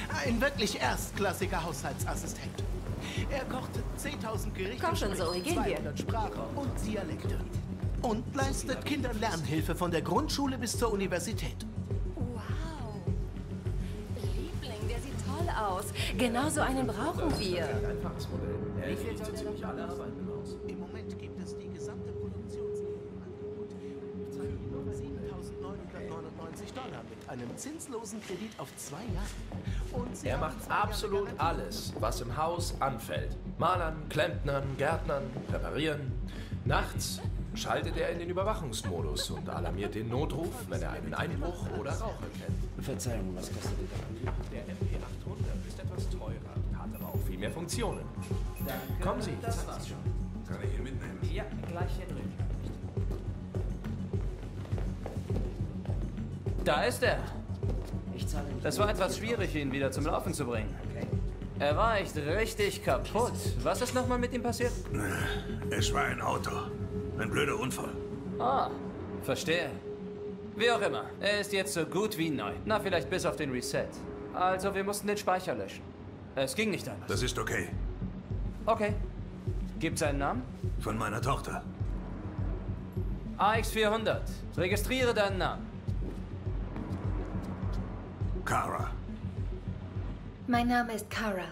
Ein wirklich erstklassiger Haushaltsassistent. Er kocht 10.000 Gerichte, Komm schon, Zoe, gehen wir. 200 Sprachen und Dialekte. Und leistet Kindern Lernhilfe von der Grundschule bis zur Universität. Wow. Liebling, der sieht toll aus. Genau so einen brauchen wir. Wie viel so ziemlich alle arbeiten im Haus? Im Moment gibt es die gesamte Produktionsangebot für nur 7.999 $ mit einem zinslosen Kredit auf 2 Jahre. Und Er macht absolut alles, was im Haus anfällt. Malern, Klempnern, Gärtnern, reparieren. Nachts schaltet er in den Überwachungsmodus und alarmiert den Notruf, wenn er einen Einbruch oder Rauch erkennt. Verzeihung, was kostet der Computer? Der MP800 ist etwas teurer, hat aber auch viel mehr Funktionen. Kommen Sie, das war's schon. Kann ich ihn mitnehmen? Ja, gleich hier drüben. Da ist er. Ich zahle nicht. Das war etwas schwierig, ihn wieder zum Laufen zu bringen. Okay. Er war echt richtig kaputt. Was ist nochmal mit ihm passiert? Es war ein Auto. Ein blöder Unfall. Ah, verstehe. Wie auch immer, er ist jetzt so gut wie neu. Na, vielleicht bis auf den Reset. Also, wir mussten den Speicher löschen. Es ging nicht anders. Das ist okay. Okay. Gibt's einen Namen? Von meiner Tochter. AX400. Registriere deinen Namen. Kara. Mein Name ist Kara.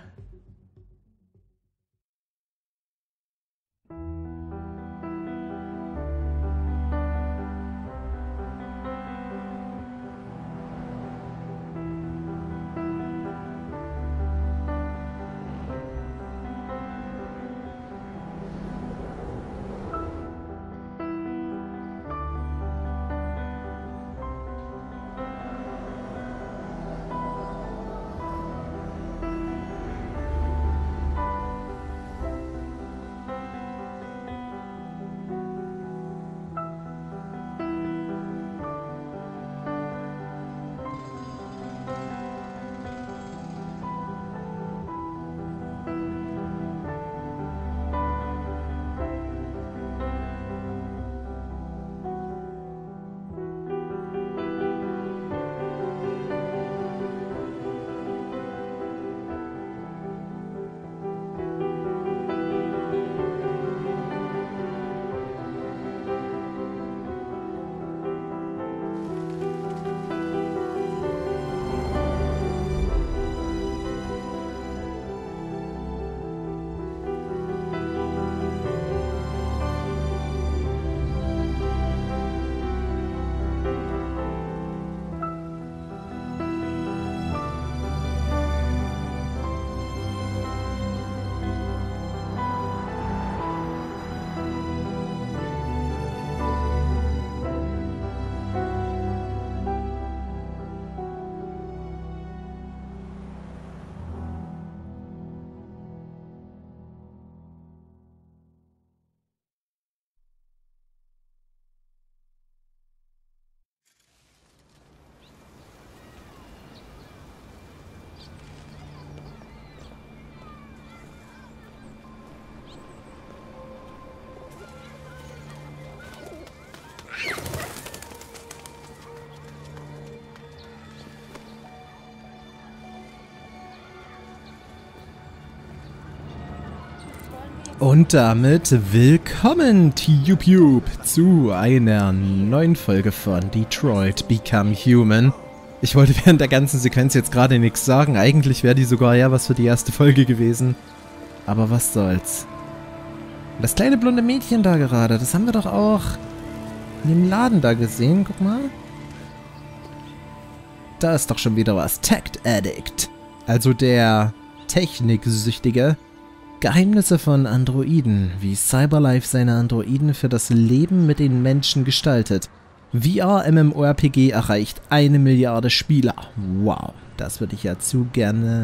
Und damit willkommen, TubeTube, zu einer neuen Folge von Detroit Become Human. Ich wollte während der ganzen Sequenz jetzt gerade nichts sagen. Eigentlich wäre die sogar ja was für die erste Folge gewesen. Aber was soll's. Und das kleine blonde Mädchen da gerade, das haben wir doch auch in dem Laden da gesehen. Guck mal. Da ist doch schon wieder was. Tech Addict. Also der Techniksüchtige. Geheimnisse von Androiden, wie Cyberlife seine Androiden für das Leben mit den Menschen gestaltet. VR-MMORPG erreicht 1 Milliarde Spieler. Wow, das würde ich ja zu gerne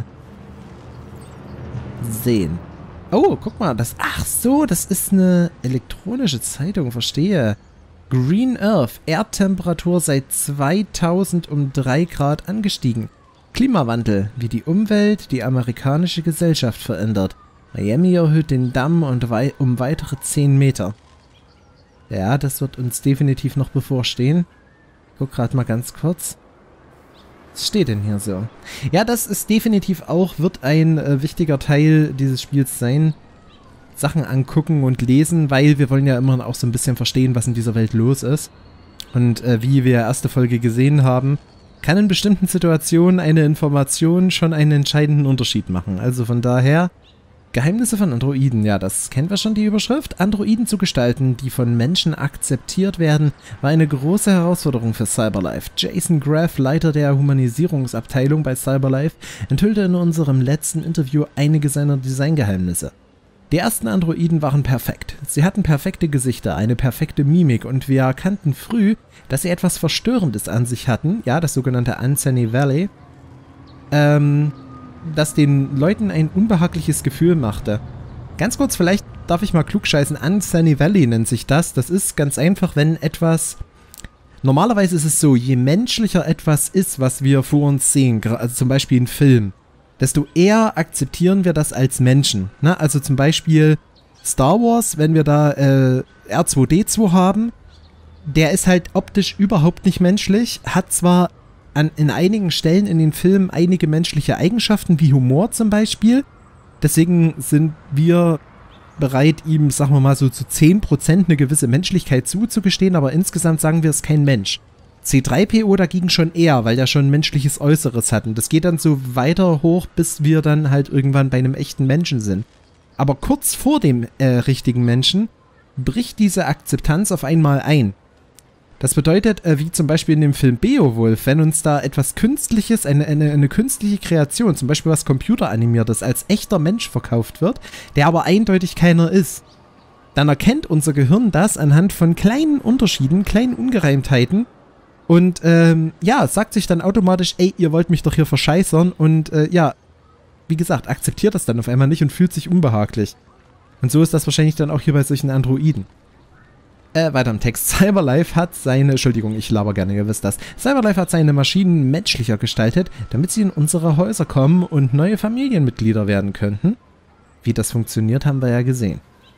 sehen. Oh, guck mal, das... Ach so, das ist eine elektronische Zeitung, verstehe. Green Earth, Erdtemperatur seit 2000 um 3 Grad angestiegen. Klimawandel, wie die Umwelt die amerikanische Gesellschaft verändert. Miami erhöht den Damm um weitere 10 Meter. Ja, das wird uns definitiv noch bevorstehen. Guck gerade mal ganz kurz. Was steht denn hier so? Ja, das ist definitiv auch, wird ein wichtiger Teil dieses Spiels sein. Sachen angucken und lesen, weil wir wollen ja immer auch so ein bisschen verstehen, was in dieser Welt los ist. Und wie wir erste Folge gesehen haben, kann in bestimmten Situationen eine Information schon einen entscheidenden Unterschied machen. Also von daher, Geheimnisse von Androiden, ja, das kennen wir schon, die Überschrift. Androiden zu gestalten, die von Menschen akzeptiert werden, war eine große Herausforderung für Cyberlife. Jason Graff, Leiter der Humanisierungsabteilung bei Cyberlife, enthüllte in unserem letzten Interview einige seiner Designgeheimnisse. Die ersten Androiden waren perfekt. Sie hatten perfekte Gesichter, eine perfekte Mimik und wir erkannten früh, dass sie etwas Verstörendes an sich hatten, ja, das sogenannte Uncanny Valley, das den Leuten ein unbehagliches Gefühl machte. Ganz kurz, vielleicht darf ich mal klugscheißen, Uncanny Valley nennt sich das. Das ist ganz einfach, wenn etwas... Normalerweise ist es so, je menschlicher etwas ist, was wir vor uns sehen, also zum Beispiel ein Film, desto eher akzeptieren wir das als Menschen. Ne? Also zum Beispiel Star Wars, wenn wir da R2-D2 haben, der ist halt optisch überhaupt nicht menschlich, hat zwar in einigen Stellen in den Filmen einige menschliche Eigenschaften, wie Humor zum Beispiel, deswegen sind wir bereit, ihm, sagen wir mal so zu 10% eine gewisse Menschlichkeit zuzugestehen, aber insgesamt sagen wir, es ist kein Mensch. C3PO dagegen schon eher, weil der schon ein menschliches Äußeres hat. Und das geht dann so weiter hoch, bis wir dann halt irgendwann bei einem echten Menschen sind. Aber kurz vor dem richtigen Menschen bricht diese Akzeptanz auf einmal ein. Das bedeutet, wie zum Beispiel in dem Film Beowulf, wenn uns da etwas Künstliches, eine künstliche Kreation, zum Beispiel was computeranimiertes, als echter Mensch verkauft wird, der aber eindeutig keiner ist, dann erkennt unser Gehirn das anhand von kleinen Unterschieden, kleinen Ungereimtheiten, und ja, sagt sich dann automatisch, ey, ihr wollt mich doch hier verscheißern und ja, wie gesagt, akzeptiert das dann auf einmal nicht und fühlt sich unbehaglich. Und so ist das wahrscheinlich dann auch hier bei solchen Androiden. Weiter im Text. Cyberlife hat seine, Entschuldigung, ich laber gerne, ihr wisst das. Cyberlife hat seine Maschinen menschlicher gestaltet, damit sie in unsere Häuser kommen und neue Familienmitglieder werden könnten. Wie das funktioniert, haben wir ja gesehen.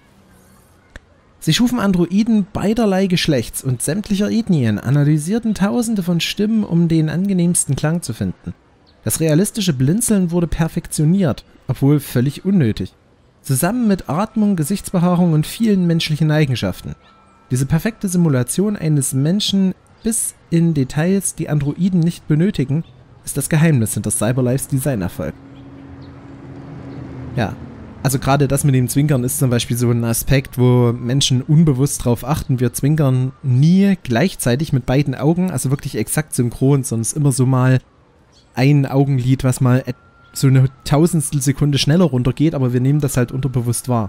Sie schufen Androiden beiderlei Geschlechts und sämtlicher Ethnien, analysierten tausende von Stimmen, um den angenehmsten Klang zu finden. Das realistische Blinzeln wurde perfektioniert, obwohl völlig unnötig. Zusammen mit Atmung, Gesichtsbehaarung und vielen menschlichen Eigenschaften. Diese perfekte Simulation eines Menschen bis in Details, die Androiden nicht benötigen, ist das Geheimnis hinter Cyberlifes Designerfolg. Ja. Also gerade das mit dem Zwinkern ist zum Beispiel so ein Aspekt, wo Menschen unbewusst drauf achten. Wir zwinkern nie gleichzeitig mit beiden Augen, also wirklich exakt synchron, sondern es ist immer so mal ein Augenlid, was mal so eine Tausendstel Sekunde schneller runtergeht, aber wir nehmen das halt unterbewusst wahr.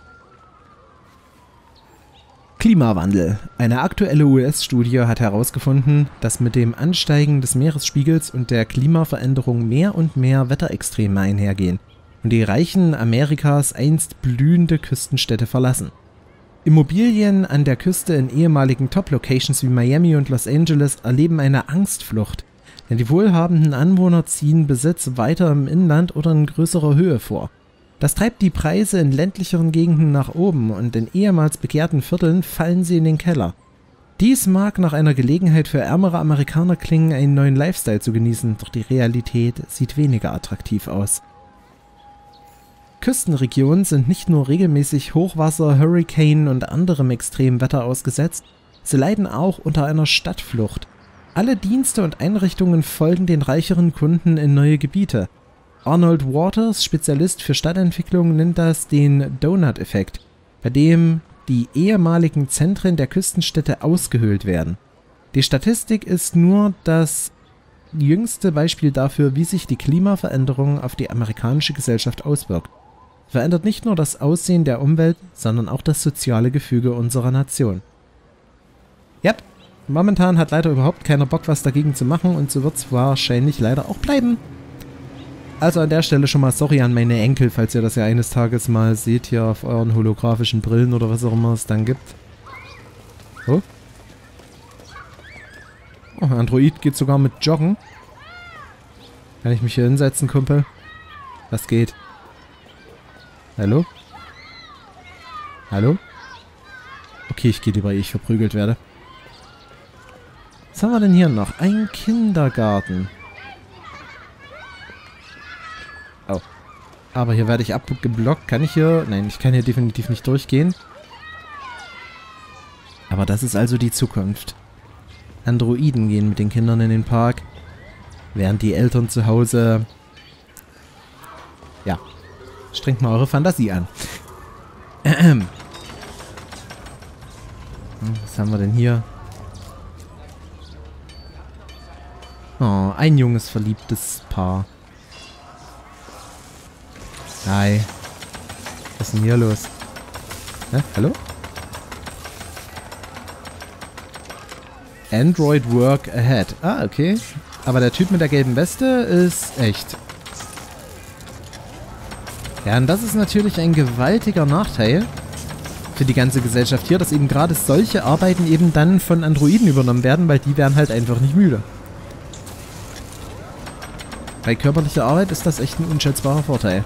Klimawandel. Eine aktuelle US-Studie hat herausgefunden, dass mit dem Ansteigen des Meeresspiegels und der Klimaveränderung mehr und mehr Wetterextreme einhergehen und die Reichen Amerikas einst blühende Küstenstädte verlassen. Immobilien an der Küste in ehemaligen Top-Locations wie Miami und Los Angeles erleben eine Angstflucht, denn die wohlhabenden Anwohner ziehen Besitz weiter im Inland oder in größerer Höhe vor. Das treibt die Preise in ländlicheren Gegenden nach oben und in ehemals begehrten Vierteln fallen sie in den Keller. Dies mag nach einer Gelegenheit für ärmere Amerikaner klingen, einen neuen Lifestyle zu genießen, doch die Realität sieht weniger attraktiv aus. Küstenregionen sind nicht nur regelmäßig Hochwasser, Hurrikanen und anderem extremen Wetter ausgesetzt, sie leiden auch unter einer Stadtflucht. Alle Dienste und Einrichtungen folgen den reicheren Kunden in neue Gebiete. Arnold Waters, Spezialist für Stadtentwicklung, nennt das den Donut-Effekt, bei dem die ehemaligen Zentren der Küstenstädte ausgehöhlt werden. Die Statistik ist nur das jüngste Beispiel dafür, wie sich die Klimaveränderung auf die amerikanische Gesellschaft auswirkt. Verändert nicht nur das Aussehen der Umwelt, sondern auch das soziale Gefüge unserer Nation. Ja, momentan hat leider überhaupt keiner Bock, was dagegen zu machen und so wird es wahrscheinlich leider auch bleiben. Also an der Stelle schon mal sorry an meine Enkel, falls ihr das ja eines Tages mal seht hier auf euren holographischen Brillen oder was auch immer es dann gibt. Oh. Oh, Android geht sogar mit Joggen. Kann ich mich hier hinsetzen, Kumpel? Was geht? Hallo? Hallo? Okay, ich gehe lieber, ehe ich verprügelt werde. Was haben wir denn hier noch? Ein Kindergarten. Aber hier werde ich abgeblockt. Kann ich hier... Nein, ich kann hier definitiv nicht durchgehen. Aber das ist also die Zukunft. Androiden gehen mit den Kindern in den Park, während die Eltern zu Hause... Ja, strengt mal eure Fantasie an. Was haben wir denn hier? Oh, ein junges, verliebtes Paar. Hi. Was ist denn hier los? Hä? Hallo? Android Work Ahead. Ah, okay. Aber der Typ mit der gelben Weste ist echt. Ja, und das ist natürlich ein gewaltiger Nachteil für die ganze Gesellschaft hier, dass eben gerade solche Arbeiten eben dann von Androiden übernommen werden, weil die werden halt einfach nicht müde. Bei körperlicher Arbeit ist das echt ein unschätzbarer Vorteil.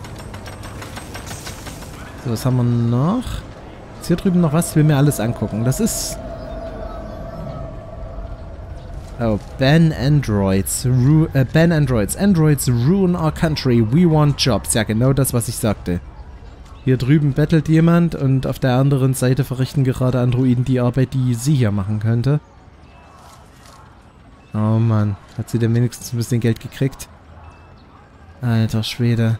So, was haben wir noch? Ist hier drüben noch was? Ich will mir alles angucken. Das ist... Oh, ban Androids. Ban Androids. Androids ruin our country. We want jobs. Ja, genau das, was ich sagte. Hier drüben bettelt jemand und auf der anderen Seite verrichten gerade Androiden die Arbeit, die sie hier machen könnte. Oh Mann. Hat sie denn wenigstens ein bisschen Geld gekriegt? Alter Schwede.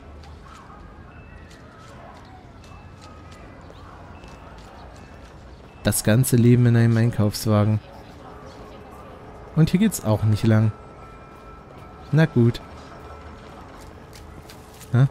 Das ganze Leben in einem Einkaufswagen. Und hier geht's auch nicht lang. Na gut. Hä?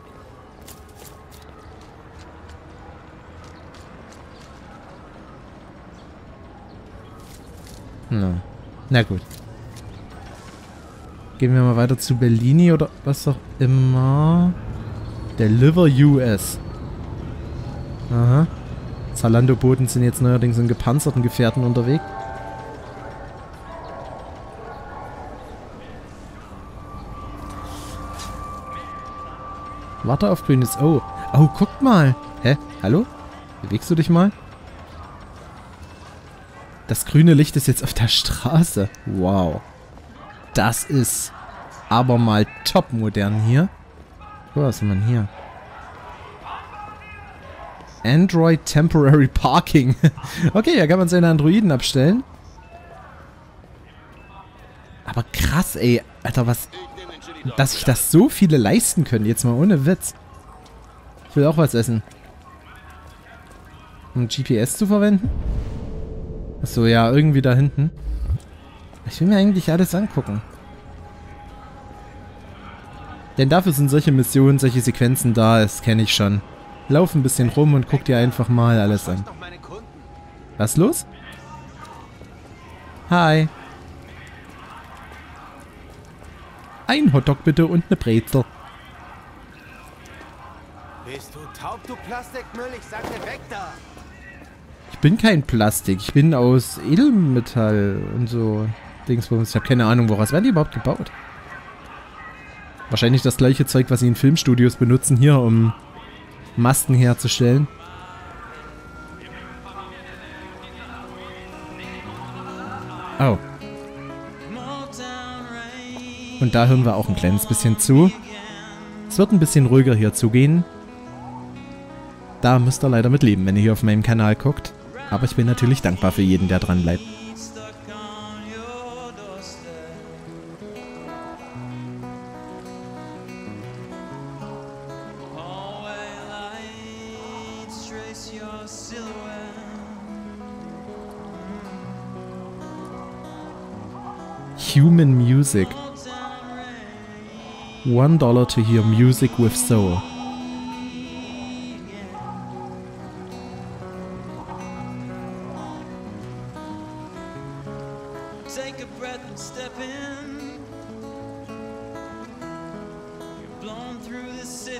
No. Na gut. Gehen wir mal weiter zu Bellini oder was auch immer. Deliver US. Aha. Zalando-Boten sind jetzt neuerdings in gepanzerten Gefährten unterwegs. Warte auf grünes... Oh. Oh, guck mal. Hä? Hallo? Bewegst du dich mal? Das grüne Licht ist jetzt auf der Straße. Wow. Das ist aber mal top modern hier. Oh, was haben wir denn hier? Android Temporary Parking. Okay, da kann man seine Androiden abstellen. Aber krass, ey. Alter, was... Dass sich das so viele leisten können. Jetzt mal ohne Witz. Ich will auch was essen. Um GPS zu verwenden? Achso, ja, irgendwie da hinten. Ich will mir eigentlich alles angucken. Denn dafür sind solche Missionen, solche Sequenzen da. Das kenne ich schon. Lauf ein bisschen rum und guck dir einfach mal alles an. Was los? Hi. Ein Hotdog bitte und eine Brezel. Bist du taub, du Plastikmüll? Ich sag dir weg da! Ich bin kein Plastik. Ich bin aus Edelmetall und so Dingsbums. Ich habe keine Ahnung, woraus werden die überhaupt gebaut? Wahrscheinlich das gleiche Zeug, was sie in Filmstudios benutzen hier, um Masten herzustellen. Oh. Und da hören wir auch ein kleines bisschen zu. Es wird ein bisschen ruhiger hier zugehen. Da müsst ihr leider mit leben, wenn ihr hier auf meinem Kanal guckt. Aber ich bin natürlich dankbar für jeden, der dran bleibt. Human Music. $1 to hear music with soul. Take a breath and step in. You're blown through the city.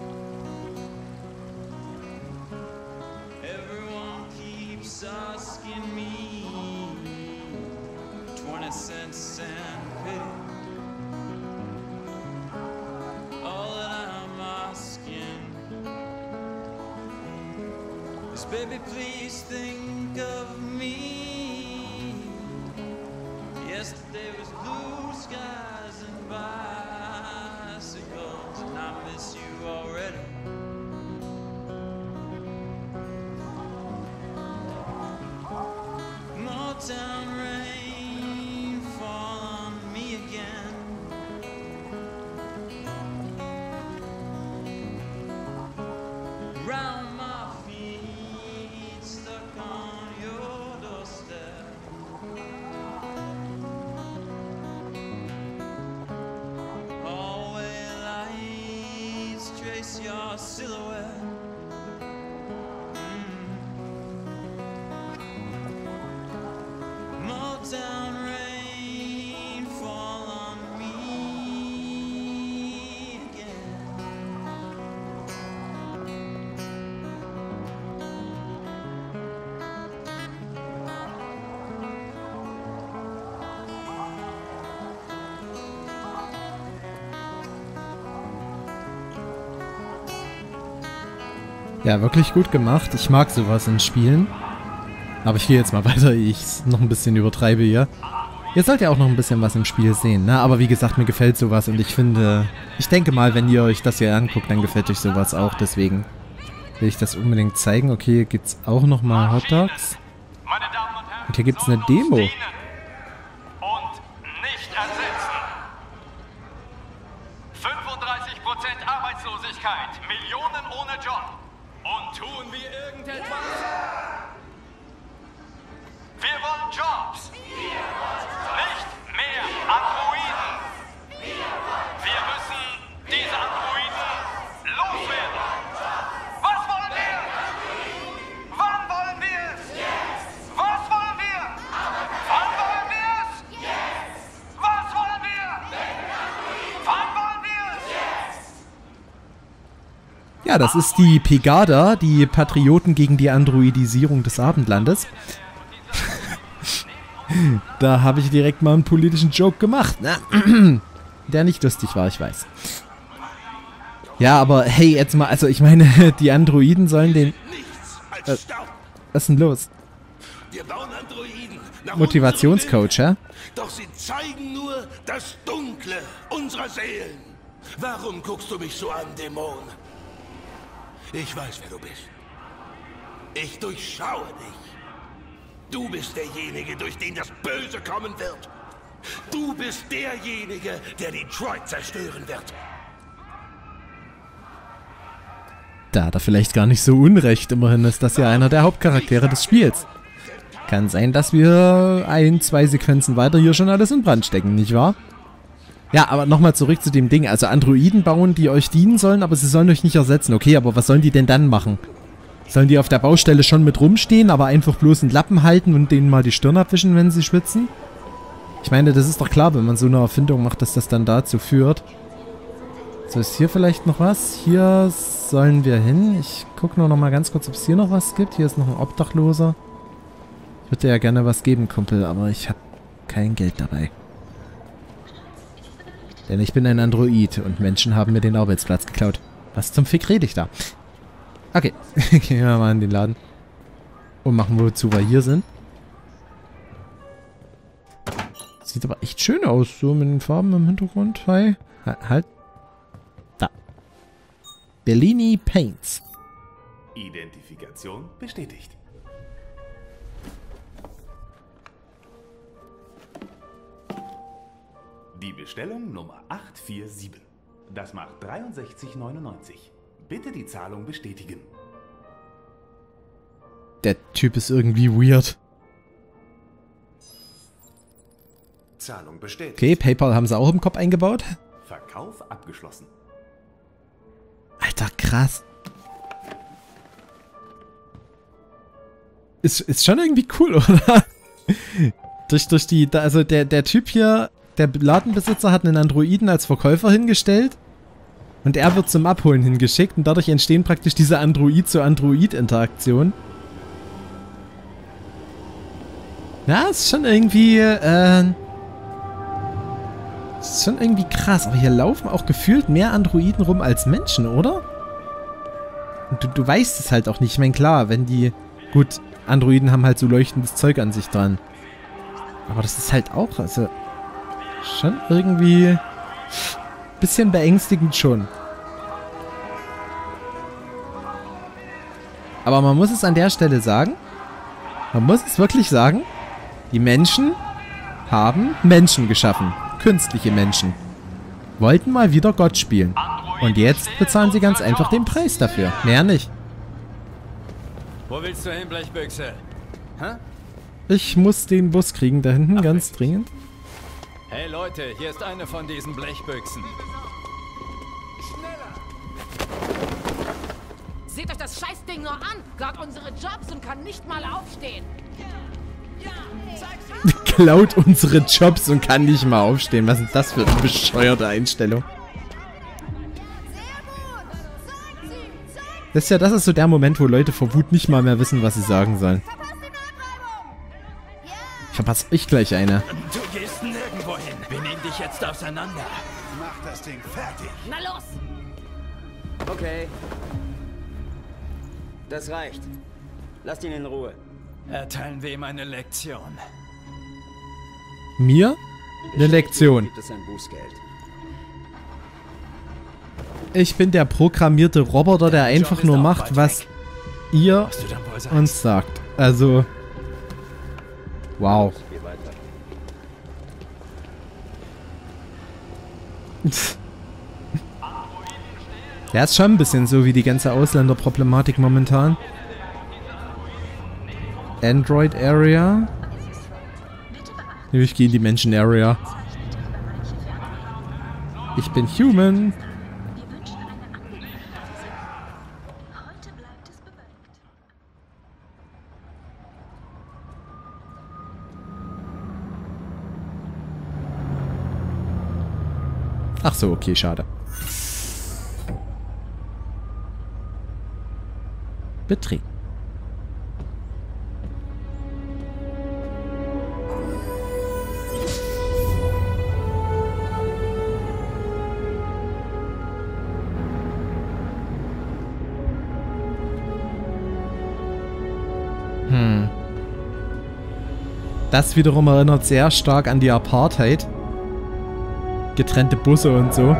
Everyone keeps asking me 20 cents and pity. All that I'm asking is, baby, please think of me. Yesterday was blue skies and bicycles, and I miss you already. your silhouette. Motown rain fall on me again. Ja, wirklich gut gemacht. Ich mag sowas in Spielen. Aber ich gehe jetzt mal weiter, ehe ich es noch ein bisschen übertreibe hier. Ihr sollt ja auch noch ein bisschen was im Spiel sehen, ne? Aber wie gesagt, mir gefällt sowas und ich finde... Ich denke mal, wenn ihr euch das hier anguckt, dann gefällt euch sowas auch. Deswegen will ich das unbedingt zeigen. Okay, hier gibt's auch nochmal Hot Dogs. Und hier gibt's eine Demo. Und nicht ersetzen. 35% Arbeitslosigkeit, Millionen ohne Job. Und tun wir irgendetwas? Wir wollen Jobs. Nicht mehr Androiden. Wir müssen diese Androiden loswerden. Was wollen wir? Wann wollen wir es? Was wollen wir? Wann wollen wir es? Was wollen wir? Wann wollen wir es? Ja, das ist die Pegada, die Patrioten gegen die Androidisierung des Abendlandes. Da habe ich direkt mal einen politischen Joke gemacht, ne? Der nicht lustig war, ich weiß. Ja, aber hey, jetzt mal, also ich meine, die Androiden sollen den... was ist denn los? Wir bauen Androiden. Motivationscoach, ja? Doch sie zeigen nur das Dunkle unserer Seelen. Warum guckst du mich so an, Dämon? Ich weiß, wer du bist. Ich durchschaue dich. Du bist derjenige, durch den das Böse kommen wird. Du bist derjenige, der Detroit zerstören wird. Da hat er vielleicht gar nicht so unrecht. Immerhin ist das ja einer der Hauptcharaktere des Spiels. Kann sein, dass wir 1-2 Sequenzen weiter hier schon alles in Brand stecken, nicht wahr? Ja, aber nochmal zurück zu dem Ding. Also Androiden bauen, die euch dienen sollen, aber sie sollen euch nicht ersetzen. Okay, aber was sollen die denn dann machen? Sollen die auf der Baustelle schon mit rumstehen, aber einfach bloß einen Lappen halten und denen mal die Stirn abwischen, wenn sie schwitzen? Ich meine, das ist doch klar, wenn man so eine Erfindung macht, dass das dann dazu führt. So, ist hier vielleicht noch was? Hier sollen wir hin. Ich gucke nur noch mal ganz kurz, ob es hier noch was gibt. Hier ist noch ein Obdachloser. Ich würde dir ja gerne was geben, Kumpel, aber ich habe kein Geld dabei. Denn ich bin ein Android und Menschen haben mir den Arbeitsplatz geklaut. Was zum Fick rede ich da? Okay, gehen wir mal in den Laden. Und machen, wozu wir hier sind. Sieht aber echt schön aus, so mit den Farben im Hintergrund. Hi. Halt. Da. Bellini Paints. Identifikation bestätigt. Die Bestellung Nummer 847. Das macht 63,99. Bitte die Zahlung bestätigen. Der Typ ist irgendwie weird. Zahlung bestätigt. Okay, PayPal haben sie auch im Kopf eingebaut. Verkauf abgeschlossen. Alter, krass. Ist schon irgendwie cool, oder? durch die, also der Typ hier, der Ladenbesitzer hat einen Androiden als Verkäufer hingestellt. Und er wird zum Abholen hingeschickt und dadurch entstehen praktisch diese Android-zu-Android-Interaktion. Ja, ist schon irgendwie, ist schon irgendwie krass. Aber hier laufen auch gefühlt mehr Androiden rum als Menschen, oder? Und du weißt es halt auch nicht. Ich meine, klar, wenn die... Gut, Androiden haben halt so leuchtendes Zeug an sich dran. Aber das ist halt auch, also... Schon irgendwie... Bisschen beängstigend schon. Aber man muss es an der Stelle sagen. Man muss es wirklich sagen. Die Menschen haben Menschen geschaffen. Künstliche Menschen. Wollten mal wieder Gott spielen. Und jetzt bezahlen sie ganz einfach den Preis dafür. Mehr nicht. Wo willst du hin, Blechbüchse? Hä? Ich muss den Bus kriegen da hinten, ganz dringend. Hey Leute, hier ist eine von diesen Blechbüchsen. Seht euch das Scheißding nur an. Klaut unsere Jobs und kann nicht mal aufstehen. Klaut unsere Jobs und kann nicht mal aufstehen. Was ist das für eine bescheuerte Einstellung? Das ist so der Moment, wo Leute vor Wut nicht mal mehr wissen, was sie sagen sollen. Ich verpasse euch gleich eine. Du gehst nirgendwo hin. Wir nehmen dich jetzt auseinander. Mach das Ding fertig. Na los! Okay. Das reicht. Lasst ihn in Ruhe. Erteilen wir ihm eine Lektion. Mir? Eine Lektion. Gibt es ein Bußgeld? Ich bin der programmierte Roboter, der einfach nur macht, was ihr uns sagt. Also... Wow. Der ist schon ein bisschen so wie die ganze Ausländerproblematik momentan. Android Area. Ich gehe in die Menschen Area. Ich bin human. Ach so, okay, schade. Betreten. Das wiederum erinnert sehr stark an die Apartheid. Getrennte Busse und so.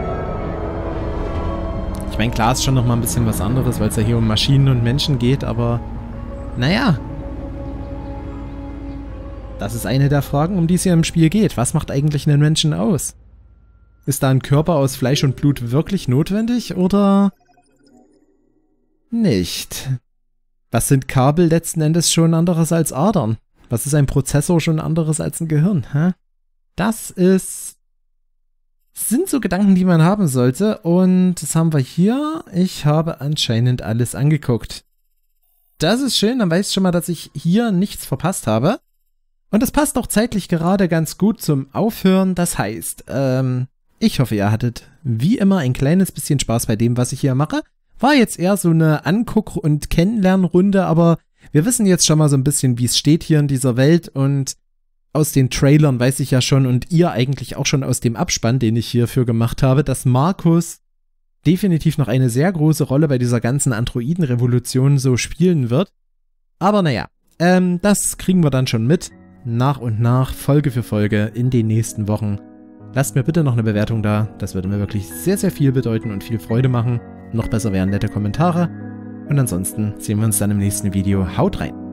Ich meine, klar ist schon nochmal ein bisschen was anderes, weil es ja hier um Maschinen und Menschen geht, aber naja. Das ist eine der Fragen, um die es hier im Spiel geht. Was macht eigentlich einen Menschen aus? Ist da ein Körper aus Fleisch und Blut wirklich notwendig oder nicht? Was sind Kabel letzten Endes schon anderes als Adern? Was ist ein Prozessor schon anderes als ein Gehirn? Hä? Sind so Gedanken, die man haben sollte. Und das haben wir hier. Ich habe anscheinend alles angeguckt. Das ist schön, dann weiß ich schon mal, dass ich hier nichts verpasst habe. Und das passt auch zeitlich gerade ganz gut zum Aufhören. Das heißt, ich hoffe, ihr hattet wie immer ein kleines bisschen Spaß bei dem, was ich hier mache. War jetzt eher so eine Anguck- und Kennenlernrunde, aber wir wissen jetzt schon mal so ein bisschen, wie es steht hier in dieser Welt und aus den Trailern weiß ich ja schon und ihr eigentlich auch schon aus dem Abspann, den ich hierfür gemacht habe, dass Markus definitiv noch eine sehr große Rolle bei dieser ganzen Androiden-Revolution so spielen wird. Aber naja, das kriegen wir dann schon mit, nach und nach, Folge für Folge in den nächsten Wochen. Lasst mir bitte noch eine Bewertung da, das würde mir wirklich sehr, sehr viel bedeuten und viel Freude machen. Noch besser wären nette Kommentare. Und ansonsten sehen wir uns dann im nächsten Video. Haut rein!